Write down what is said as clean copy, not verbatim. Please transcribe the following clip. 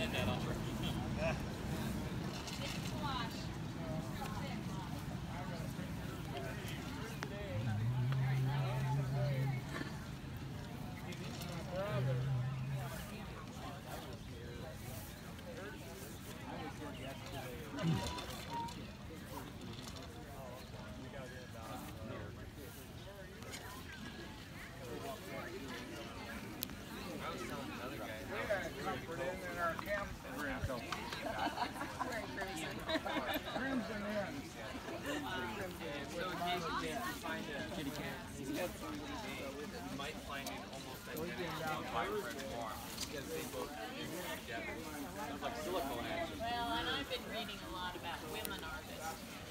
had that offer. I was telling another guy how comfort in our camp. We're in Crimson. Crimson Inn. And so occasionally if you find a kitty cat, you might find it almost identical to my friend farm because they both mix together. It's like silicone action. Well, and I've been reading a lot about women artists.